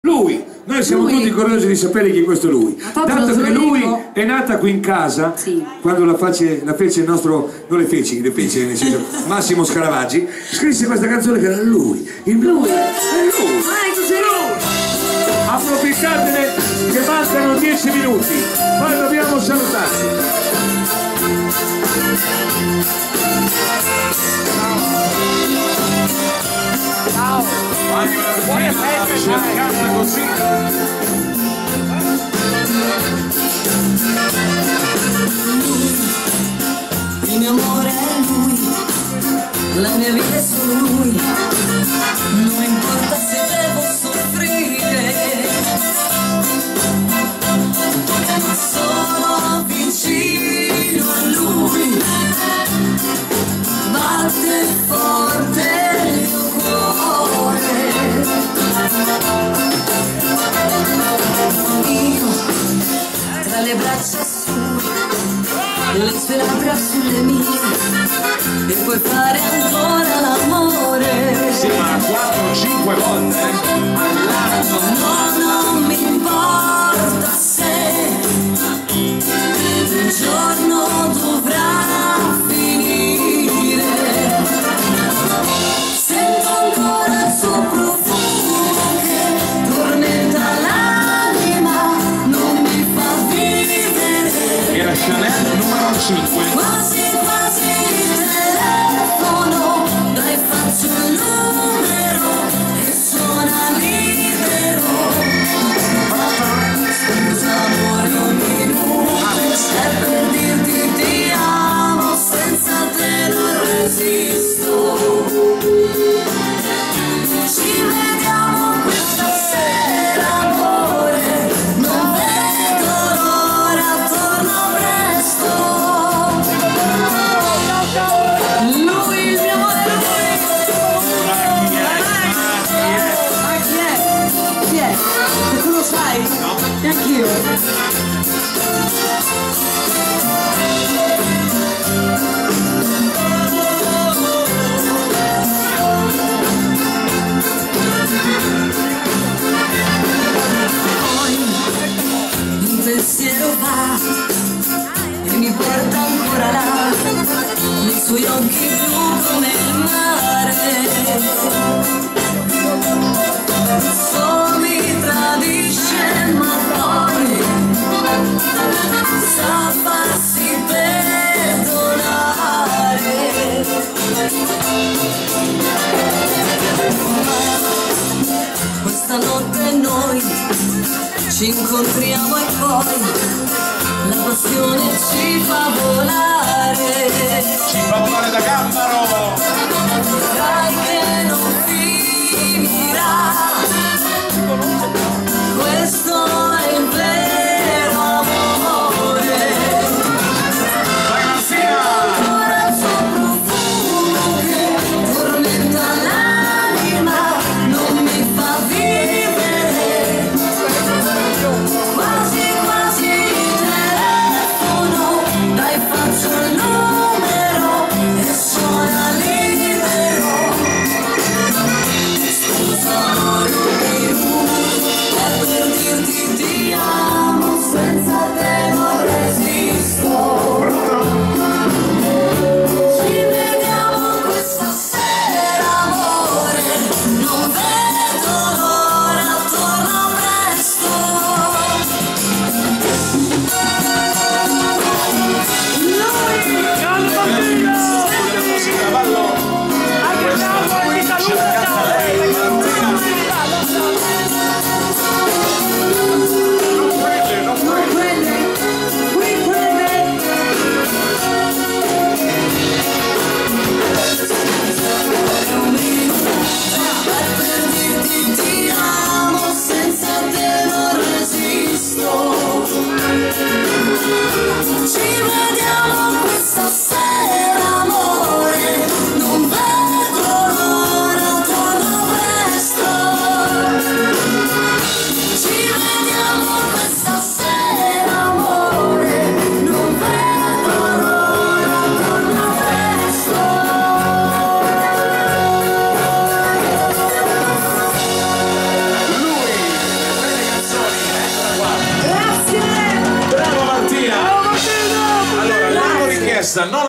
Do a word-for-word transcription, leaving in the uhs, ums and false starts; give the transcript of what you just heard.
Lui, noi siamo lui. tutti curiosi di sapere chi è questo lui. Tanto che lui è nata qui in casa, sì. Quando la, face, la fece il nostro, non le feci, le fece nel senso Massimo Scaravaggi, scrisse questa canzone che era lui. Il lui è lui. lui. Approfittatene che mancano dieci minuti, poi dobbiamo salutarci. Ciao. Cercata così. Il mio amore è lui, la mia vita è solo lui, non importa se devo soffrire, ma sono vicino a lui, batte forte il mio cuore, io tra le braccia sue, le sue labbra sulle mie, e puoi fare ancora l'amore. Sì, ma quattro cinque volte all'anno. No, non mi importa se un giorno dovrà finire. Sento ancora il suo profumo che tormenta l'anima, non mi fa vivere. Era Chanel numero cinque. Quasi quasi il telefono, dai faccio il numero e suona libero. Scusa amore un minuto, è per dirti ti amo, senza te non resisto. Ci vediamo questa sera amore, non vedo l'ora, torno presto. Lui il mio amore, lui. Ma chi è? Chi è? Tu lo sai? No. Neanch'io. Pensiero va e mi porta ancora là, nei suoi occhi blu come il mare. So mi tradisce ma poi sa farsi perdonare. Questa notte noi ci incontriamo e poi la passione ci fa volare. Ci fa volare da Gabbaro. Dai che non finirà. Questo è il vero amore. Vai Marsia! Ancora il suo profumo che tormenta l'anima, non mi fa vivere. Quasi quasi il telefono, dai faccio il numero e suona libero. Scusa amore questa non